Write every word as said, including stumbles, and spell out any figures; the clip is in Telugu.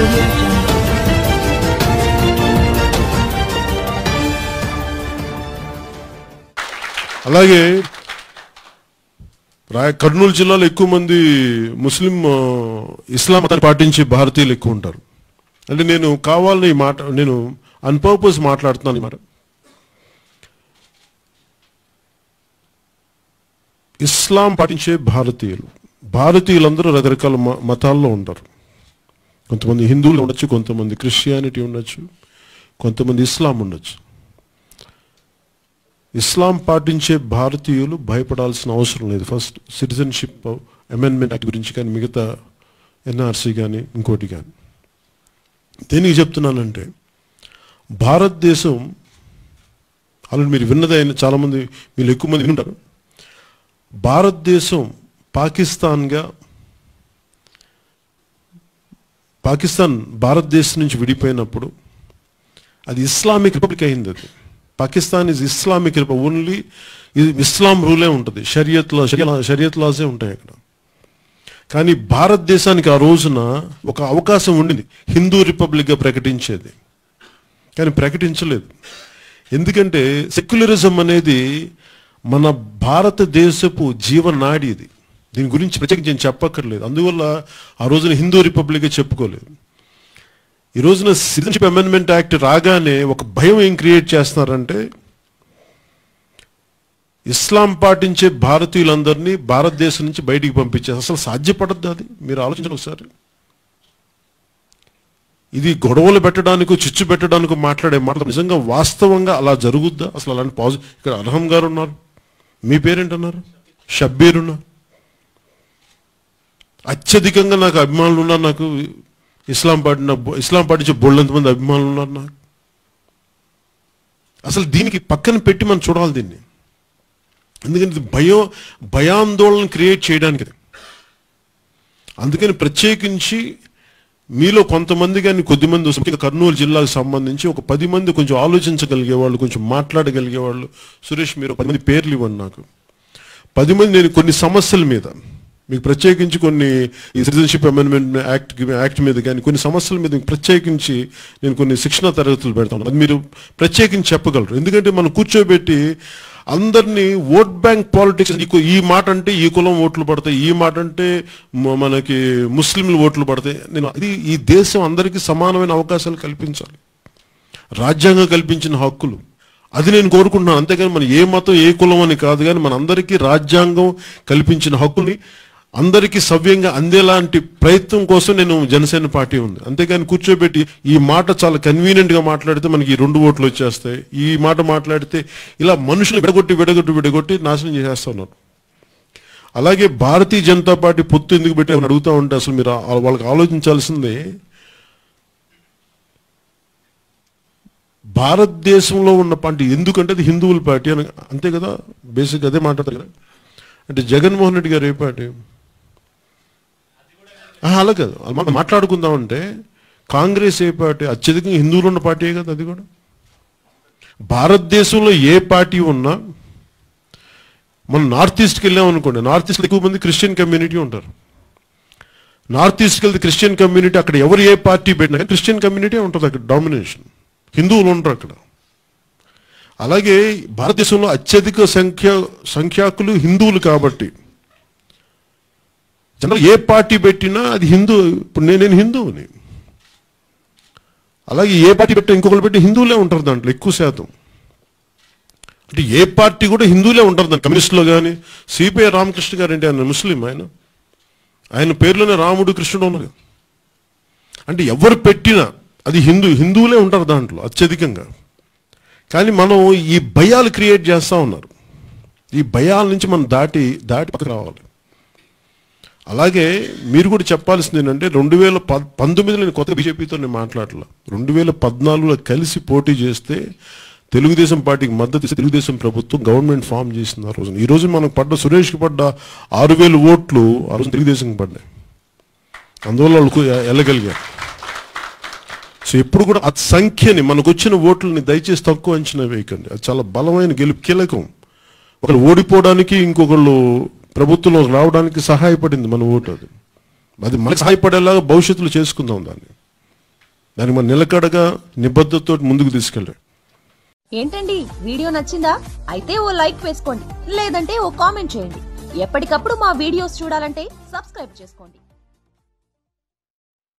audio jungle. అలాగే కర్నూలు జిల్లాలో ఎక్కువ మంది ముస్లిం ఇస్లాం మతాన్ని పాటించే భారతీయులు ఎక్కువ ఉంటారు. అంటే నేను కావాలని మాట నేను అన్పర్పస్ మాట్లాడుతున్నాను. మాట ఇస్లాం పాటించే భారతీయులు భారతీయులందరూ రకరకాల మతాల్లో ఉంటారు. కొంతమంది హిందువులు ఉండొచ్చు, కొంతమంది క్రిస్టియానిటీ ఉండొచ్చు, కొంతమంది ఇస్లాం ఉండొచ్చు. ఇస్లాం పాటించే భారతీయులు భయపడాల్సిన అవసరం లేదు. ఫస్ట్ సిటిజన్షిప్ అమెండ్మెంట్ యాక్ట్ గురించి కానీ, మిగతా ఎన్ఆర్సీ కానీ, ఇంకోటి కానీ. దేనికి చెప్తున్నానంటే, భారతదేశం అలా మీరు విన్నది అయిన చాలామంది మీరు ఎక్కువ మంది వింటారు. భారతదేశం పాకిస్తాన్గా పాకిస్తాన్ భారతదేశం నుంచి విడిపోయినప్పుడు అది ఇస్లామిక్ రిపబ్లిక్ అయింది. అది Pakistan is Islamic republic. Only ఇస్లాం రూలే ఉంటుంది, షరియత్ లా షరియత్ లాసే ఉంటాయి అక్కడ. కానీ భారతదేశానికి ఆ రోజున ఒక అవకాశం ఉండింది హిందూ రిపబ్లిక్గా ప్రకటించేది, కానీ ప్రకటించలేదు. ఎందుకంటే సెక్యులరిజం అనేది మన భారతదేశపు జీవనాడి. ఇది దీని గురించి ప్రత్యేకించి నేను చెప్పక్కర్లేదు. అందువల్ల ఆ రోజున హిందూ రిపబ్లిక్గా చెప్పుకోలేదు. ఈ రోజున సిటిజన్షిప్ అమెండ్మెంట్ యాక్ట్ రాగానే ఒక భయం ఏం క్రియేట్ చేస్తున్నారంటే, ఇస్లాం పాటించే భారతీయులందరినీ భారతదేశం నుంచి బయటికి పంపించేది. అసలు సాధ్యపడద్దు అది. మీరు ఆలోచించండి ఒకసారి. ఇది గొడవలు పెట్టడానికి, చిచ్చు పెట్టడానికి మాట్లాడే మాట నిజంగా వాస్తవంగా అలా జరుగుద్దా? అసలు అలాంటి పాజిటివ్. ఇక్కడ అర్హం గారు ఉన్నారు, మీ పేరేంటన్నారు, షబ్బీర్ ఉన్నారు, అత్యధికంగా నాకు అభిమానులు ఉన్నారు. నాకు ఇస్లాం పాటిన ఇస్లాం పాటించే బోళ్ళంతమంది అభిమానులు ఉన్నారు నాకు. అసలు దీనికి పక్కన పెట్టి మనం చూడాలి దీన్ని. ఎందుకంటే ఇది భయం భయాందోళన క్రియేట్ చేయడానికి. అందుకని ప్రత్యేకించి మీలో కొంతమంది కానీ కొద్దిమంది ముఖ్యంగా కర్నూలు జిల్లాకు సంబంధించి ఒక పది మంది కొంచెం ఆలోచించగలిగే వాళ్ళు, కొంచెం మాట్లాడగలిగే వాళ్ళు, సురేష్ మీరు పది మంది పేర్లు ఇవ్వండి నాకు. పది మంది నేను కొన్ని సమస్యల మీద మీకు ప్రత్యేకించి కొన్ని ఈ సిటిజన్షిప్ అమెండ్మెంట్ యాక్ట్ యాక్ట్ మీద కానీ కొన్ని సమస్యల మీద ప్రత్యేకించి నేను కొన్ని శిక్షణ తరగతులు పెడతాను. అది మీరు ప్రత్యేకించి చెప్పగలరు. ఎందుకంటే మనం కూర్చోబెట్టి అందరినీ ఓట్ బ్యాంక్ పాలిటిక్స్, ఈ మాట అంటే ఈ కులం ఓట్లు పడతాయి, ఈ మాట అంటే మనకి ముస్లింలు ఓట్లు పడతాయి. నేను అది ఈ దేశం అందరికీ సమానమైన అవకాశాలు కల్పించాలి, రాజ్యాంగం కల్పించిన హక్కులు, అది నేను కోరుకుంటున్నాను. అంతేగాని మన ఏ మతం ఏ కులం అని కాదు, కానీ మనందరికీ రాజ్యాంగం కల్పించిన హక్కుని అందరికీ సవ్యంగా అందేలాంటి ప్రయత్నం కోసం నేను జనసేన పార్టీ ఉంది. అంతేగాని కూర్చోబెట్టి ఈ మాట చాలా కన్వీనియంట్గా మాట్లాడితే మనకి ఈ రెండు ఓట్లు వచ్చేస్తాయి, ఈ మాట మాట్లాడితే ఇలా మనుషులు విడగొట్టి విడగొట్టి విడగొట్టి నాశనం చేసేస్తా ఉన్నారు. అలాగే భారతీయ జనతా పార్టీ పొత్తు ఎందుకు పెట్టి అడుగుతూ ఉంటే అసలు మీరు వాళ్ళకి ఆలోచించాల్సిందే, భారతదేశంలో ఉన్న పార్టీ ఎందుకంటే అది హిందువుల పార్టీ అని అంతే కదా, బేసిక్ అదే మాట్లాడతారు కదా. అంటే జగన్మోహన్ రెడ్డి గారు ఏ పార్టీ? అలా కాదు, మనం మాట్లాడుకుందామంటే కాంగ్రెస్ ఏ పార్టీ? అత్యధికంగా హిందువులు ఉన్న పార్టీ కదా అది కూడా. భారతదేశంలో ఏ పార్టీ ఉన్నా మనం నార్త్ ఈస్ట్కి వెళ్ళాం అనుకోండి, నార్త్ ఈస్ట్లో ఎక్కువ మంది క్రిస్టియన్ కమ్యూనిటీ ఉంటారు. నార్త్ ఈస్ట్కి వెళ్తే క్రిస్టియన్ కమ్యూనిటీ అక్కడ ఎవరు ఏ పార్టీ పెట్టినా క్రిస్టియన్ కమ్యూనిటీ ఉంటుంది అక్కడ, డామినేషన్, హిందువులు ఉంటారు అక్కడ. అలాగే భారతదేశంలో అత్యధిక సంఖ్య సంఖ్యాకులు హిందువులు కాబట్టి జనరల్ ఏ పార్టీ పెట్టినా అది హిందూ. ఇప్పుడు నేను నేను హిందువుని, అలాగే ఏ పార్టీ పెట్టినా ఇంకొకరు పెట్టి హిందువులే ఉంటారు దాంట్లో ఎక్కువ శాతం. అంటే ఏ పార్టీ కూడా హిందువులే ఉంటారు దాంట్లో. కమ్యూనిస్టులో కానీ సిపిఐ రామకృష్ణ గారు అంటే ఆయన ముస్లిం, ఆయన ఆయన పేర్లోనే రాముడు కృష్ణుడు ఉన్నారు. అంటే ఎవరు పెట్టినా అది హిందూ హిందువులే ఉంటారు దాంట్లో అత్యధికంగా. కానీ మనం ఈ భయాలు క్రియేట్ చేస్తూ ఉన్నారు. ఈ భయాల నుంచి మనం దాటి దాటి పక్కకు రావాలి. అలాగే మీరు కూడా చెప్పాల్సింది ఏంటంటే రెండు వేల ప పంతొమ్మిదిలో నేను కొత్త బీజేపీతో నేను మాట్లాడలా, రెండు వేల పద్నాలుగులో కలిసి పోటీ చేస్తే తెలుగుదేశం పార్టీకి మద్దతు ఇస్తే తెలుగుదేశం ప్రభుత్వం గవర్నమెంట్ ఫామ్ చేసింది ఆ రోజున. ఈ రోజు మనకు పడ్డ సురేష్కి పడ్డ ఆరు వేలు ఓట్లు ఆ రోజు తెలుగుదేశంకి పడ్డాయి. అందువల్ల వాళ్ళకు వెళ్ళగలిగారు. సో ఎప్పుడు కూడా ఆ సంఖ్యని మనకు వచ్చిన ఓట్లని దయచేసి తక్కువ అంచనా వేయకండి. అది చాలా బలమైన గెలుపు, కీలకం. ఒకరు ఓడిపోవడానికి ఇంకొకళ్ళు ప్రభుత్వంలోకి రావడానికి సహాయపడింది మన ఓటు. అది అది మనకు సహాయపడేలాగా భవిష్యత్తులో చేసుకుందాం దాన్ని. దాన్ని మనం నిలకడగా నిబద్ధతతో ముందుకు తీసుకెళ్ళాలి. ఏంటండి వీడియో నచ్చిందా? అయితే ఓ లైక్ వేసుకోండి, లేదంటే ఓ కామెంట్ చేయండి. ఎప్పటికప్పుడు మా వీడియోస్ చూడాలంటే సబ్స్క్రైబ్ చేసుకోండి.